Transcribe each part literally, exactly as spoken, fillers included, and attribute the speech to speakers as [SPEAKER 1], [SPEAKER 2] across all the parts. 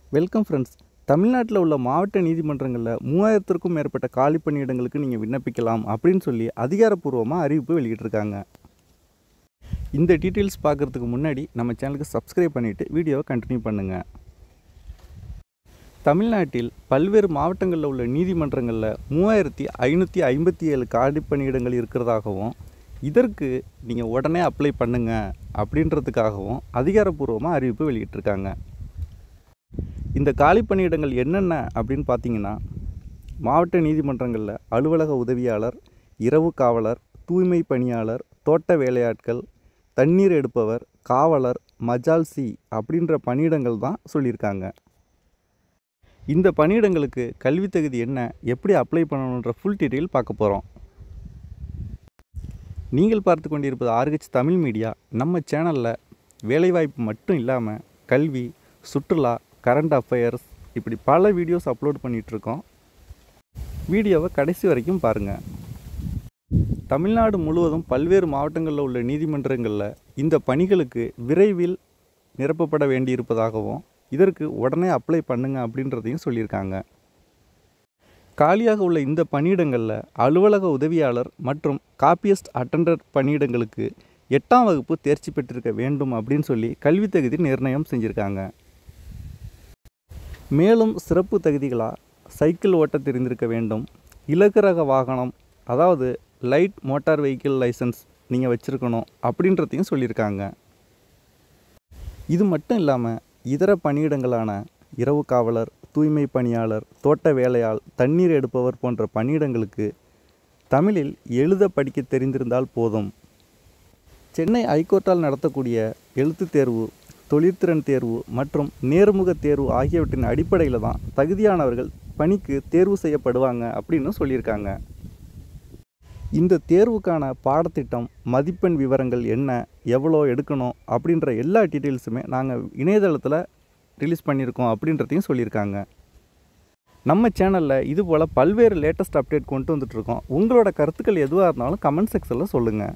[SPEAKER 1] Welcome friends. தமிழ்நாட்டில் உள்ள மாவட்ட நீதிமன்றங்களில் மூவாயிரத்திற்கும் மேற்பட்ட காலி பணியிடங்களுக்கு நீங்கள் விண்ணப்பிக்கலாம் அப்படின்னு சொல்லி அதிகாரப்பூர்வமாக அறிவிப்பு வெளியிட்டிருக்காங்க. இந்த டீட்டெயில்ஸ் பார்க்குறதுக்கு முன்னாடி நம்ம சேனலுக்கு சப்ஸ்கிரைப் பண்ணிவிட்டு வீடியோவை கண்டினியூ பண்ணுங்கள். தமிழ்நாட்டில் பல்வேறு மாவட்டங்களில் உள்ள நீதிமன்றங்களில் மூவாயிரத்தி ஐநூற்றி ஐம்பத்தி ஏழு காலி பணியிடங்கள் இருக்கிறதாகவும் இதற்கு நீங்கள் உடனே அப்ளை பண்ணுங்க அப்படின்றதுக்காகவும் அதிகாரப்பூர்வமாக அறிவிப்பு வெளியிட்டிருக்காங்க. இந்த காலி பணியிடங்கள் என்னென்ன அப்படின்னு பார்த்தீங்கன்னா, மாவட்ட நீதிமன்றங்களில் அலுவலக உதவியாளர், இரவு காவலர், தூய்மை பணியாளர், தோட்ட வேலையாட்கள், தண்ணீர் எடுப்பவர், காவலர், மஜால்சி அப்படின்ற பணியிடங்கள் தான் சொல்லியிருக்காங்க. இந்த பணியிடங்களுக்கு கல்வி தகுதி என்ன, எப்படி அப்ளை பண்ணணுன்ற ஃபுல் டீட்டெயில் பார்க்க போகிறோம். நீங்கள் பார்த்து கொண்டிருப்பது ஆர்ஹெச் தமிழ் மீடியா. நம்ம சேனலில் வேலைவாய்ப்பு மட்டும் இல்லாமல் கல்வி, சுற்றுலா, கரண்ட் அஃபேர்ஸ் இப்படி பல வீடியோஸ் அப்லோட் பண்ணிகிட்ருக்கோம். வீடியோவை கடைசி வரைக்கும் பாருங்கள். தமிழ்நாடு முழுவதும் பல்வேறு மாவட்டங்களில் உள்ள நீதிமன்றங்களில் இந்த பணிகளுக்கு விரைவில் நிரப்பப்பட வேண்டியிருப்பதாகவும் இதற்கு உடனே அப்ளை பண்ணுங்க அப்படின்றதையும் சொல்லியிருக்காங்க. காலியாக உள்ள இந்த பணியிடங்களில் அலுவலக உதவியாளர் மற்றும் காப்பியஸ்ட் அட்டெண்டர் பணியிடங்களுக்கு எட்டாம் வகுப்பு தேர்ச்சி பெற்றிருக்க வேண்டும் அப்படின்னு சொல்லி கல்வி தகுதி நிர்ணயம் செஞ்சுருக்காங்க. மேலும் சிறப்பு தகுதிகளாக சைக்கிள் ஓட்ட தெரிந்திருக்க வேண்டும், இலகு ரக வாகனம் அதாவது லைட் மோட்டார் வெஹிக்கிள் லைசன்ஸ் நீங்கள் வச்சுருக்கணும் அப்படின்றதையும் சொல்லியிருக்காங்க. இது மட்டும் இல்லாமல் இதர பணியிடங்களான இரவு காவலர், தூய்மை பணியாளர், தோட்ட வேலையாள், தண்ணீர் எடுப்பவர் போன்ற பணியிடங்களுக்கு தமிழில் எழுத படிக்க தெரிந்திருந்தால் போதும். சென்னை ஐகோர்ட்டால் நடத்தக்கூடிய எழுத்து தேர்வு, தொழிற்திறன் தேர்வு மற்றும் நேர்முக தேர்வு ஆகியவற்றின் அடிப்படையில் தான் தகுதியானவர்கள் பணிக்கு தேர்வு செய்யப்படுவாங்க அப்படின்னு சொல்லியிருக்காங்க. இந்த தேர்வுக்கான பாடத்திட்டம், மதிப்பெண் விவரங்கள் என்ன, எவ்வளோ எடுக்கணும் அப்படின்ற எல்லா டீட்டெயில்ஸுமே நாங்கள் இணையதளத்தில் ரிலீஸ் பண்ணியிருக்கோம் அப்படின்றதையும் சொல்லியிருக்காங்க. நம்ம சேனலில் இது போல் பல்வேறு லேட்டஸ்ட் அப்டேட் கொண்டு வந்துட்ருக்கோம். உங்களோட கருத்துக்கள் எதுவாக இருந்தாலும் கமெண்ட் செக்ஷனில் சொல்லுங்கள்.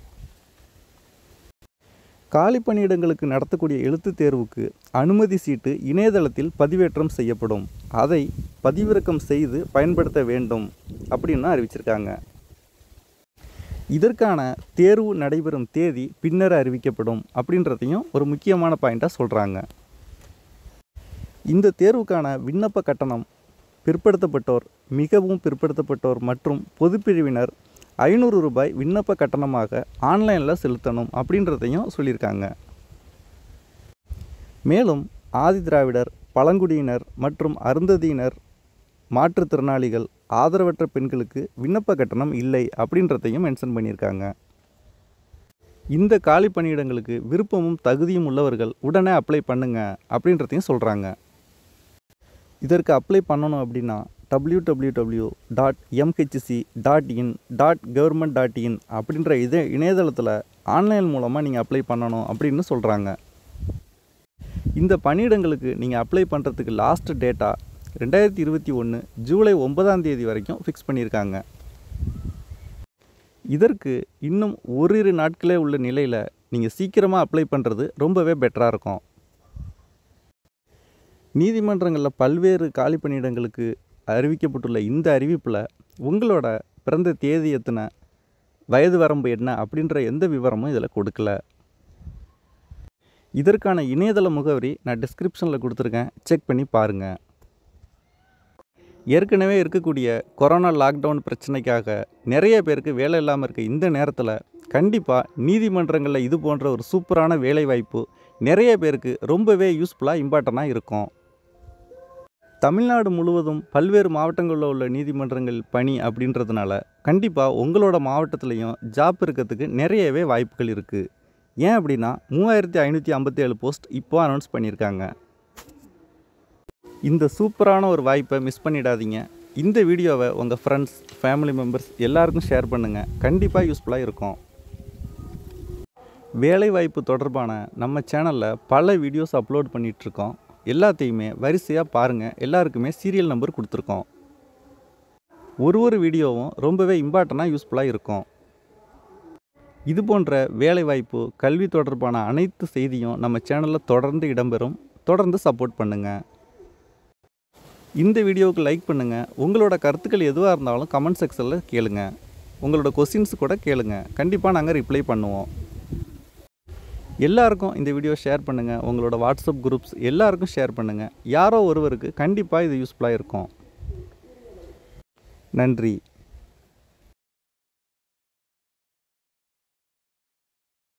[SPEAKER 1] காலி பணியிடங்களுக்கு நடத்தக்கூடிய எழுத்து தேர்வுக்கு அனுமதி சீட்டு இணையதளத்தில் பதிவேற்றம் செய்யப்படும். அதை பதிவிறக்கம் செய்து பயன்படுத்த வேண்டும் அப்படின்னு அறிவிச்சிருக்காங்க. இதற்கான தேர்வு நடைபெறும் தேதி பின்னர் அறிவிக்கப்படும் அப்படின்றதையும் ஒரு முக்கியமான பாயிண்ட்டாக சொல்கிறாங்க. இந்த தேர்வுக்கான விண்ணப்ப கட்டணம் பிற்படுத்தப்பட்டோர், மிகவும் பிற்படுத்தப்பட்டோர் மற்றும் பொதுப்பிரிவினர் ஐநூறு ரூபாய் விண்ணப்ப கட்டணமாக ஆன்லைனில் செலுத்தணும் அப்படின்றதையும் சொல்லியிருக்காங்க. மேலும் ஆதி திராவிடர், பழங்குடியினர் மற்றும் அருந்ததியினர், மாற்றுத்திறனாளிகள், ஆதரவற்ற பெண்களுக்கு விண்ணப்ப கட்டணம் இல்லை அப்படின்றதையும் மென்ஷன் பண்ணியிருக்காங்க. இந்த காலி பணியிடங்களுக்கு விருப்பமும் தகுதியும் உள்ளவர்கள் உடனே அப்ளை பண்ணுங்க அப்படின்றதையும் சொல்கிறாங்க. இதற்கு அப்ளை பண்ணணும் அப்படின்னா W W W dot MHC dot in dot government dot in அப்படின்ற இதே இணையதளத்தில் ஆன்லைன் மூலமாக நீங்கள் அப்ளை பண்ணணும் அப்படின்னு சொல்கிறாங்க. இந்த பணியிடங்களுக்கு நீங்கள் அப்ளை பண்ணுறதுக்கு லாஸ்ட் டேட்டா ரெண்டாயிரத்தி இருபத்தி ஒன்று ஜூலை ஒன்பதாம் தேதி வரைக்கும் ஃபிக்ஸ் பண்ணியிருக்காங்க. இதற்கு இன்னும் ஓரிரு நாட்களே உள்ள நிலையில் நீங்கள் சீக்கிரமாக அப்ளை பண்ணுறது ரொம்பவே பெட்டராக இருக்கும். நீதிமன்றங்களில் பல்வேறு காலி பணியிடங்களுக்கு அறிவிக்கப்பட்டுள்ள இந்த அறிவிப்பில் உங்களோட பிறந்த தேதி எத்தனை, வயது வரம்பு என்ன அப்படின்ற எந்த விவரமும் இதில் கொடுக்கல. இதற்கான இணையதள முகவரி நான் டிஸ்கிரிப்ஷனில் கொடுத்துருக்கேன், செக் பண்ணி பாருங்கள். ஏற்கனவே இருக்கக்கூடிய கொரோனா லாக்டவுன் பிரச்சனைக்காக நிறைய பேருக்கு வேலை இல்லாமல் இருக்க இந்த நேரத்தில் கண்டிப்பாக நீதிமன்றங்களில் இது போன்ற ஒரு சூப்பரான வேலைவாய்ப்பு நிறைய பேருக்கு ரொம்பவே யூஸ்ஃபுல்லாக இம்பார்ட்டண்ட்டாக இருக்கும். தமிழ்நாடு முழுவதும் பல்வேறு மாவட்டங்களில் உள்ள நீதிமன்றங்கள் பணி அப்படின்றதுனால கண்டிப்பாக உங்களோட மாவட்டத்துலேயும் ஜாப் இருக்கிறதுக்கு நிறையவே வாய்ப்புகள் இருக்குது. ஏன் அப்படின்னா மூவாயிரத்தி ஐநூற்றி ஐம்பத்தி ஏழு போஸ்ட் இப்போ அனௌன்ஸ் பண்ணியிருக்காங்க. இந்த சூப்பரான ஒரு வாய்ப்பை மிஸ் பண்ணிடாதீங்க. இந்த வீடியோவை உங்கள் ஃப்ரெண்ட்ஸ், ஃபேமிலி மெம்பர்ஸ் எல்லாருக்கும் ஷேர் பண்ணுங்கள். கண்டிப்பாக யூஸ்ஃபுல்லாக இருக்கும். வேலைவாய்ப்பு தொடர்பான நம்ம சேனலில் பல வீடியோஸ் அப்லோட் பண்ணிகிட்ருக்கோம். எல்லாத்தையுமே வரிசையாக பாருங்கள். எல்லாருக்குமே சீரியல் நம்பர் கொடுத்துருக்கோம். ஒரு ஒரு வீடியோவும் ரொம்பவே இம்பார்ட்டண்ட்டாக யூஸ்ஃபுல்லாக இருக்கும். இது போன்ற வேலைவாய்ப்பு, கல்வி தொடர்பான அனைத்து செய்தியும் நம்ம சேனலில் தொடர்ந்து இடம்பெறும். தொடர்ந்து சப்போர்ட் பண்ணுங்கள். இந்த வீடியோவுக்கு லைக் பண்ணுங்கள். உங்களோட கருத்துக்கள் எதுவாக இருந்தாலும் கமெண்ட் செக்ஷனில் கேளுங்க. உங்களோட கொஸ்டின்ஸ் கூட கேளுங்க. கண்டிப்பாக நாங்கள் ரிப்ளை பண்ணுவோம். எல்லாருக்கும் இந்த வீடியோ ஷேர் பண்ணுங்கள். உங்களோட வாட்ஸ்அப் குரூப்ஸ் எல்லாருக்கும் ஷேர் பண்ணுங்கள். யாரோ ஒருவருக்கு கண்டிப்பாக இது யூஸ்ஃபுல்லாக இருக்கும். நன்றி.